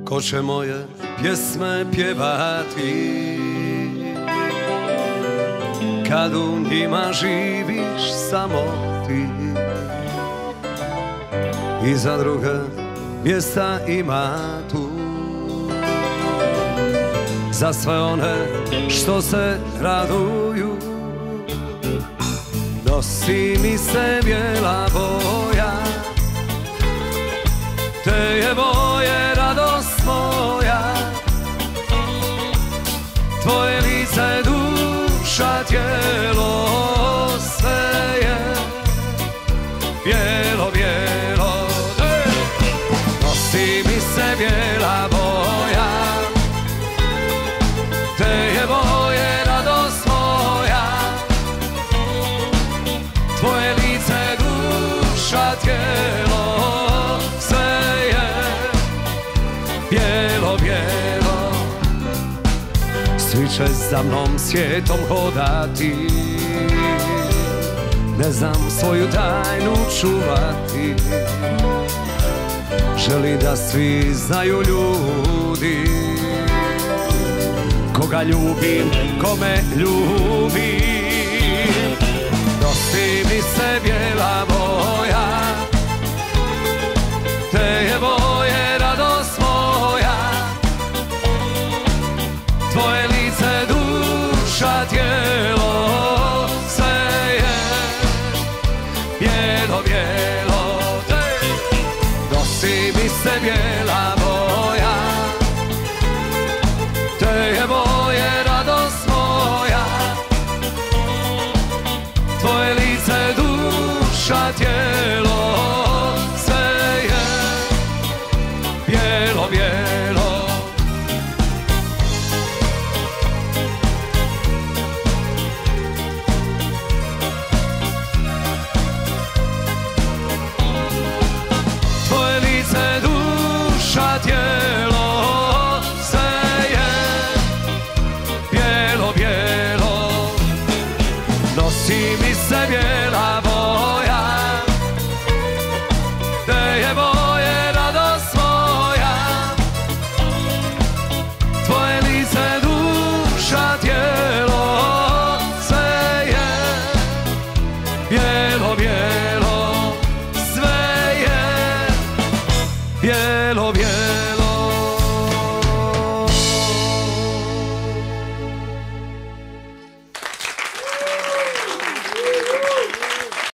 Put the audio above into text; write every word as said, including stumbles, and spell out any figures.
Ko će moje pjesme pjevati kad u njima živiš samo ti? I za druga mjesta ima tu, za sve one što se raduju. Nosi mi se bijela boja, te je boje radost moja. Tvoje lice, duša, tijelo, sve je bijelo, bijelo. Nosi mi se bijela boja, te je boje radost moja. Tvoje lice, duša, tijelo, sve je bijelo, bijelo. Svi će za mnom svijetom hodati, ne znam svoju tajnu čuvati. Želi da svi znaju ljudi koga ljubim, kome ljubim. Nosi mi se bijela boja, te je boje radost moja. Tvoje lice, duša, tijelo, sve je bijelo, bijelo. Nosi mi se bijela boja, te je boje radost moja. Tvoje lice, duša, tijelo, sve je bijelo, bijelo.